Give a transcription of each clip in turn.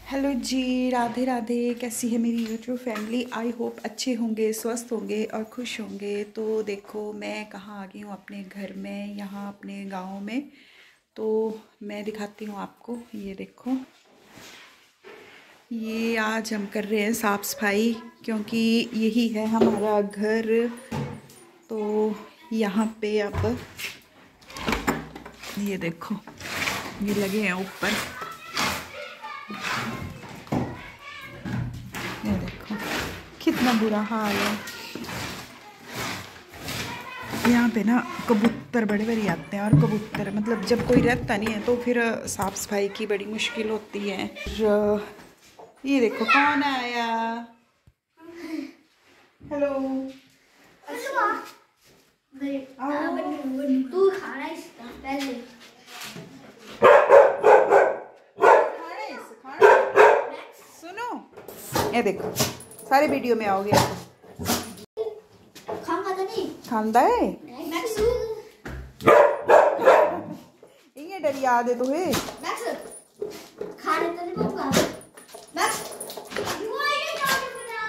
Hello जी, राधे राधे। कैसी है मेरी यूट्यूब फैमिली? आई होप अच्छे होंगे, स्वस्थ होंगे और खुश होंगे। तो देखो मैं कहाँ आ गई हूँ, अपने घर में, यहाँ अपने गांव में। तो मैं दिखाती हूँ आपको। ये देखो, ये आज हम कर रहे हैं साफ़ सफाई, क्योंकि यही है हमारा घर। तो यहाँ पे अब ये देखो, ये लगे हैं ऊपर। ये देखो कितना बुरा हाल है। यहाँ पे ना कबूतर बड़े बड़े आते हैं, और कबूतर मतलब जब कोई रहता नहीं है तो फिर साफ सफाई की बड़ी मुश्किल होती है। ये देखो कौन आया। हेलो, तू खाना इसका पहले सुनो, ये देखो सारे वीडियो में आओगे। खाना तो नहीं खांदा है मैक्स ये डर याद है तुम्हें। मैक्स खाने तो नहीं पाऊंगा मैक्स वो ये क्या बना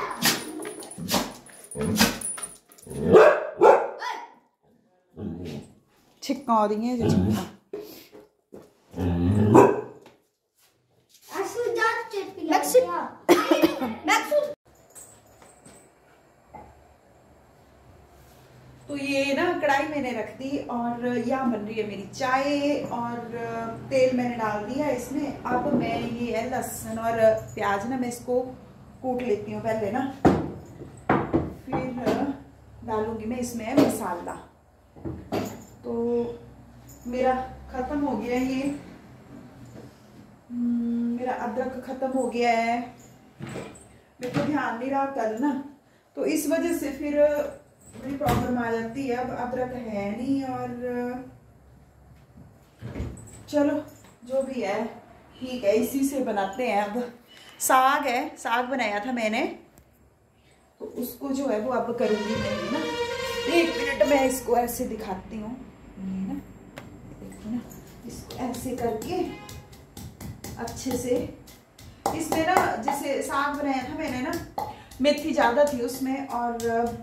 छिक्का आ रही है जो छिक्का। ऐसे जा चेपी मैक्स मैक्स। तो ये ना कढ़ाई मैंने रख दी, और यहाँ बन रही है मेरी चाय, और तेल मैंने डाल दिया इसमें। अब मैं ये है लहसुन और प्याज ना, मैं इसको कूट लेती हूँ पहले ना, फिर डालूंगी मैं इसमें मसाला। तो मेरा खत्म हो गया ये, मेरा अदरक खत्म हो गया है। मेरे को ध्यान नहीं रहा कल ना, तो इस वजह से फिर बड़ी प्रॉब्लम आ जाती है। अब अदरक है नहीं, और चलो जो भी है ठीक है, इसी से बनाते हैं। अब साग है, साग बनाया था मैंने, तो उसको जो है वो अब करूंगी मैं ना। एक मिनट मैं इसको ऐसे दिखाती हूँ ना, देखो ना, इसको ऐसे करके अच्छे से। इसमें ना जैसे साग बनाया था मैंने ना, मेथी ज्यादा थी उसमें, और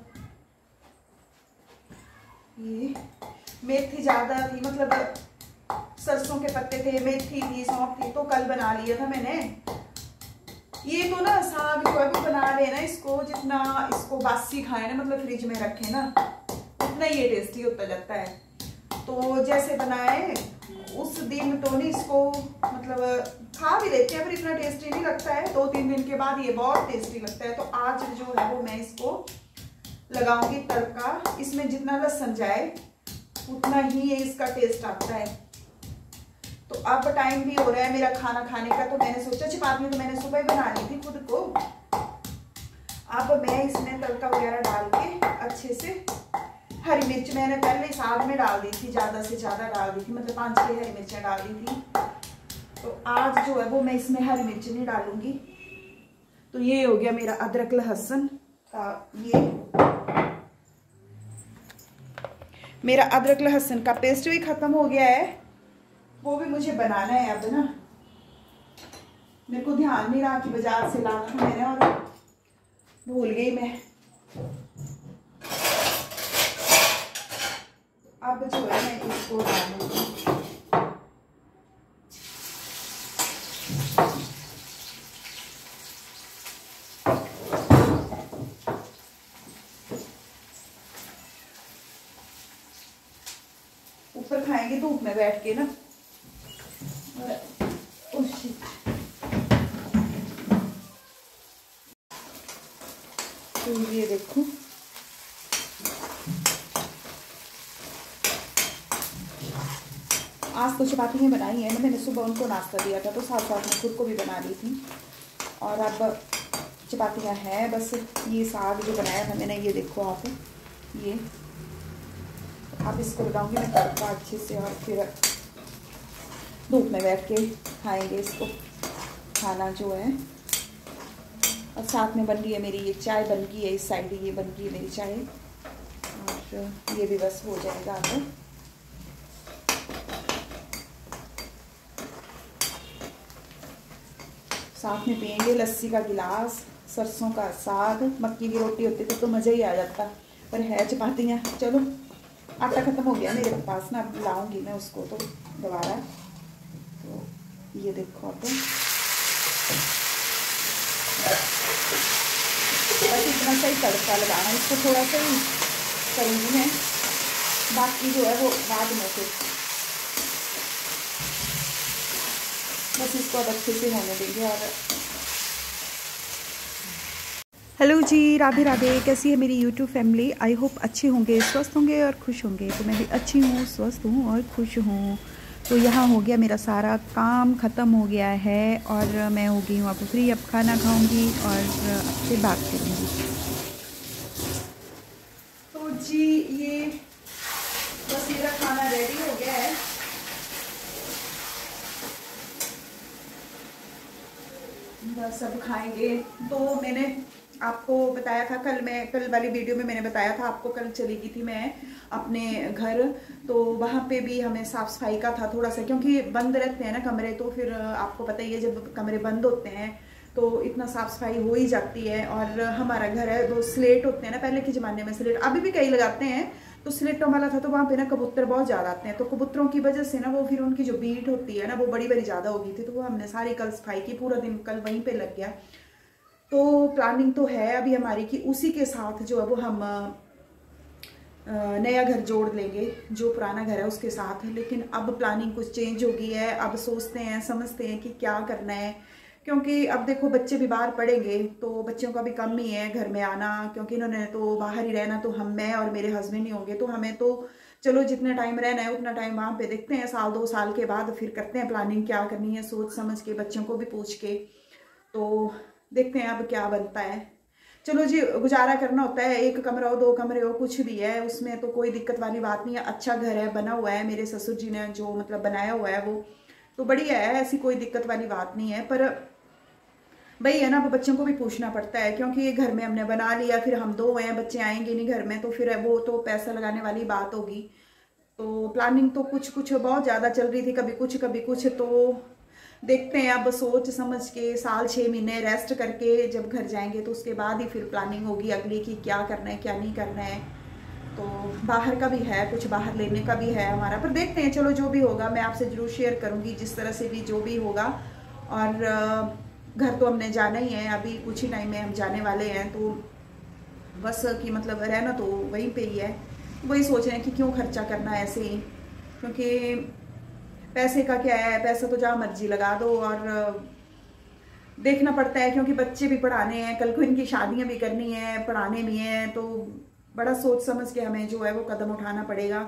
ये मेथी ज्यादा थी, मतलब सरसों के पत्ते थे, मेथी थी, सौंफ थी, तो कल बना लिया था मैंने। ये तो ना साग जो है वो बना रहे ना, इसको जितना इसको बासी खाए ना, मतलब फ्रिज में रखे ना, उतना ये टेस्टी होता जाता है। तो जैसे बनाए उस दिन तो नहीं, इसको मतलब खा भी लेते हैं, पर इतना टेस्टी नहीं लगता है। 2-3 दिन के बाद ये बहुत टेस्टी लगता है। तो आज जो है वो मैं इसको लगाऊंगी तड़का। इसमें जितना लहसुन जाए उतना ही ये इसका टेस्ट आता है। तो अब टाइम भी हो रहा है मेरा खाना खाने का, तो मैंने सोचा चपाती तो मैंने सुबह बना ली थी खुद को। अब मैं इसमें तड़का वगैरह डाल के अच्छे से, हरी मिर्च मैंने पहले साग में डाल दी थी, ज्यादा से ज्यादा डाल दी थी, मतलब 5-6 हरी मिर्चें डाल दी थी। तो आज जो है वो मैं इसमें हरी मिर्च नहीं डालूंगी। तो ये हो गया मेरा अदरक लहसुन का, ये मेरा अदरक लहसुन का पेस्ट भी खत्म हो गया है, वो भी मुझे बनाना है अब ना। मेरे को ध्यान नहीं रहा कि बाजार से लाना था मैंने, और भूल गई मैं। अब जो है मैं इसको डालूंगी। ऊपर खाएंगे धूप में बैठ के ना, तो ये देखो आज तो चपाती में बनाई है ना मैंने, सुबह उनको नाश्ता दिया था, तो साथ साथ में खुद को भी बना ली थी। और अब चपातियाँ हैं बस। ये साग जो बनाया था मैंने, ये देखो आप, ये अब इसको लगाऊंगी मैं तड़का अच्छे से, और फिर धूप में बैठ के खाएंगे इसको खाना जो है। और साथ में बन रही है मेरी ये चाय, बन गई है इस साइड, ये बन गई है मेरी चाय, और ये भी बस हो जाएगा अब। साथ में पियेंगे लस्सी का गिलास, सरसों का साग, मक्की की रोटी होती तो मज़ा ही आ जाता, पर है चपातियाँ। चलो आटा ख़त्म हो गया मेरे पास ना, अब लाऊंगी मैं उसको तो दोबारा। तो ये देखो आप, बस इतना सा ही तड़का लगाना, इसको थोड़ा सा ही करूँगी मैं, बाकी जो है वो बाद में फिर बस इसको अब अच्छे से होने देंगे। और हेलो जी, राधे राधे। कैसी है मेरी यूट्यूब फैमिली? आई होप अच्छे होंगे, स्वस्थ होंगे और खुश होंगे। तो मैं भी अच्छी हूँ, स्वस्थ हूँ और खुश हूँ। तो यहाँ हो गया मेरा सारा काम ख़त्म हो गया है और मैं हो गई हूँ अब फ्री। अब खाना खाऊंगी और आपसे बात करूँगी। तो जी ये बस मेरा खाना रेडी हो गया है। बस अब खाएंगे। तो मैंने आपको बताया था कल वाली वीडियो में मैंने बताया था आपको, कल चली गई थी मैं अपने घर। तो वहाँ पे भी हमें साफ़ सफाई का था थोड़ा सा, क्योंकि बंद रहते हैं ना कमरे, तो फिर आपको पता ही है जब कमरे बंद होते हैं तो इतना साफ़ सफाई हो ही जाती है। और हमारा घर है, वो स्लेट होते हैं ना, पहले के ज़माने में स्लेट, अभी भी कई लगाते हैं, तो स्लेटों वाला था। तो वहाँ पे ना कबूतर बहुत ज़्यादा आते हैं, तो कबूतरों की वजह से ना वो फिर उनकी जो बीट होती है ना वो बड़ी बड़ी ज़्यादा हो गई थी। तो वो हमने सारी कल सफाई की, पूरा दिन कल वहीं पे लग गया। तो प्लानिंग तो है अभी हमारी कि उसी के साथ जो है वो हम नया घर जोड़ लेंगे, जो पुराना घर है उसके साथ। लेकिन अब प्लानिंग कुछ चेंज हो गई है, अब सोचते हैं समझते हैं कि क्या करना है, क्योंकि अब देखो बच्चे भी बाहर पढ़ेंगे तो बच्चों का भी कम ही है घर में आना, क्योंकि इन्होंने तो बाहर ही रहना। तो हम, मैं और मेरे हस्बैंड ही होंगे, तो हमें तो चलो जितना टाइम रहना है उतना टाइम वहाँ पे देखते हैं, साल 2 साल के बाद फिर करते हैं प्लानिंग क्या करनी है, सोच समझ के, बच्चों को भी पूछ के। तो देखते हैं अब क्या बनता है। चलो जी, गुजारा करना होता है, 1 कमरा हो 2 कमरे हो कुछ भी है, उसमें तो कोई दिक्कत वाली बात नहीं है। अच्छा घर है, बना हुआ है, मेरे ससुर जी ने जो मतलब बनाया हुआ है वो तो बढ़िया है, ऐसी कोई दिक्कत वाली बात नहीं है। पर भाई है ना, अब बच्चों को भी पूछना पड़ता है, क्योंकि ये घर में हमने बना लिया, फिर हम 2 हैं, बच्चे आएंगे नहीं घर में, तो फिर वो तो पैसा लगाने वाली बात होगी। तो प्लानिंग तो कुछ कुछ बहुत ज़्यादा चल रही थी, कभी कुछ कभी कुछ। तो देखते हैं, अब सोच समझ के साल 6 महीने रेस्ट करके जब घर जाएंगे तो उसके बाद ही फिर प्लानिंग होगी अगली की क्या करना है क्या नहीं करना है। तो बाहर का भी है, कुछ बाहर लेने का भी है हमारा, पर देखते हैं। चलो जो भी होगा मैं आपसे ज़रूर शेयर करूँगी, जिस तरह से भी जो भी होगा। और घर तो हमने जाना ही है, अभी कुछ ही टाइम में हम जाने वाले हैं। तो बस कि मतलब रहना तो वहीं पे ही है, वही सोच रहे हैं कि क्यों खर्चा करना है ऐसे ही, क्योंकि पैसे का क्या है, पैसा तो जहाँ मर्जी लगा दो। और देखना पड़ता है, क्योंकि बच्चे भी पढ़ाने हैं, कल को इनकी शादियां भी करनी है, पढ़ाने भी हैं, तो बड़ा सोच समझ के हमें जो है वो कदम उठाना पड़ेगा।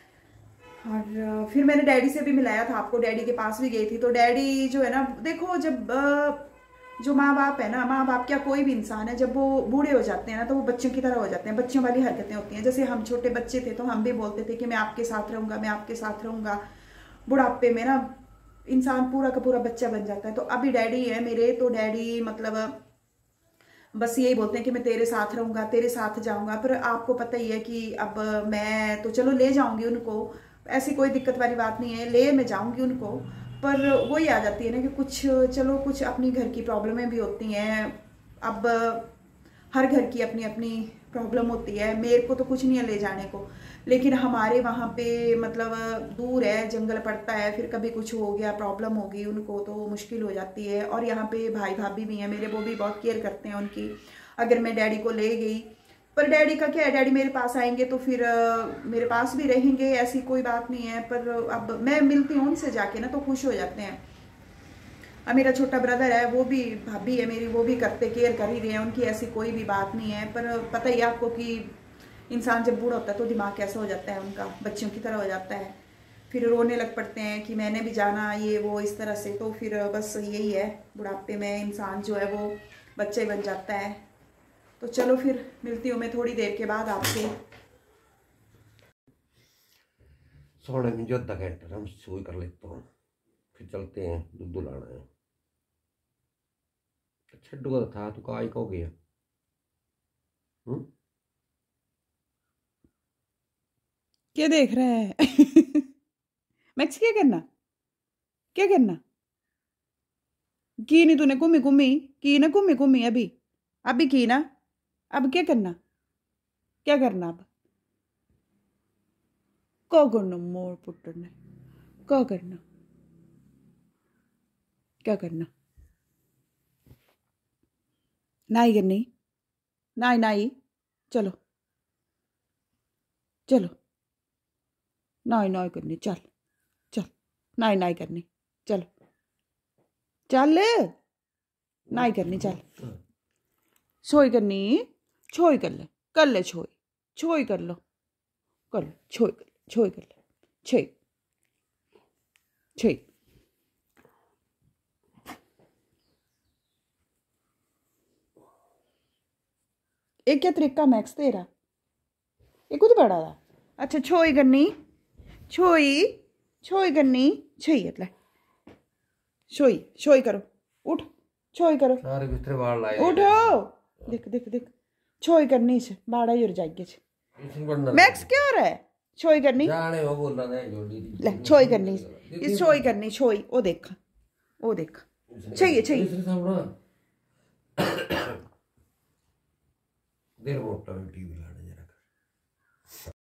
और फिर मैंने डैडी से भी मिलाया था आपको, डैडी के पास भी गई थी। तो डैडी जो है ना, देखो जब जो माँ बाप है ना, माँ बाप क्या कोई भी इंसान है, जब वो बूढ़े हो जाते हैं ना तो वो बच्चों की तरह हो जाते हैं, बच्चों वाली हरकतें होती हैं। जैसे हम छोटे बच्चे थे तो हम भी बोलते थे कि मैं आपके साथ रहूंगा, मैं आपके साथ रहूंगा। बुढ़ापे में ना इंसान पूरा का पूरा बच्चा बन जाता है। तो अभी डैडी है मेरे, तो डैडी मतलब बस यही बोलते हैं कि मैं तेरे साथ रहूंगा, तेरे साथ जाऊंगा। पर आपको पता ही है कि अब मैं तो चलो ले जाऊंगी उनको, ऐसी कोई दिक्कत वाली बात नहीं है, ले मैं जाऊंगी उनको। पर वही आ जाती है ना कि कुछ, चलो कुछ अपनी घर की प्रॉब्लमें भी होती हैं। अब हर घर की अपनी अपनी प्रॉब्लम होती है, मेरे को तो कुछ नहीं है ले जाने को, लेकिन हमारे वहाँ पे मतलब दूर है, जंगल पड़ता है, फिर कभी कुछ हो गया, प्रॉब्लम होगी उनको तो मुश्किल हो जाती है। और यहाँ पे भाई भाभी भी हैं मेरे, वो भी बहुत केयर करते हैं उनकी, अगर मैं डैडी को ले गई। पर डैडी का क्या है, डैडी मेरे पास आएंगे तो फिर मेरे पास भी रहेंगे, ऐसी कोई बात नहीं है। पर अब मैं मिलती हूँ उनसे जाके ना तो खुश हो जाते हैं। अब मेरा छोटा ब्रदर है, वो भी, भाभी है मेरी, वो भी करते, केयर कर ही रहे हैं, उनकी ऐसी कोई भी बात नहीं है। पर पता ही है आपको कि इंसान जब बूढ़ा होता है तो दिमाग कैसा हो जाता है उनका, बच्चों की तरह हो जाता है, फिर रोने लग पड़ते हैं कि मैंने भी जाना, ये वो इस तरह से। तो फिर बस यही है, बुढ़ापे में इंसान जो है वो बच्चा ही बन जाता है। तो चलो फिर मिलती हूँ मैं थोड़ी देर के बाद आपसे। सोने में जो तक हम सोई कर लेता हूँ, फिर चलते हैं, दूध लाना है। छड्डू का था, तू का हो गया। क्या देख रहा है? मैक्स क्या करना, क्या करना, की नहीं तूने घूमी घूमी की ना घूमी घूमी अभी अभी की ना अब क्या करना अब क्या करना मोर पुत्र ने क्या करना नाई करनी नाई चलो नाई करनी चल नाई करनी चलो चल नाई करनी चल छोई करनी छोई कर ले छोई कर लो छोई कर ले छोई एक क्या तरीका मैक्स तेरा एक कुछ बड़ा था अच्छा छोई करनी छोई करनी छई ले छोई करो उठ छोई करो सारे बिस्तरे बाहर लाए उठो देख छोई करनी छ बाड़ा ही जाएगी मैक्स क्या हो रहा है छोई करनी जाने वो बोलना नहीं जोड़ी ले छोई करनी इस छोई करनी छोई वो देख चाहिए देर मोटा टीवी लाने जरा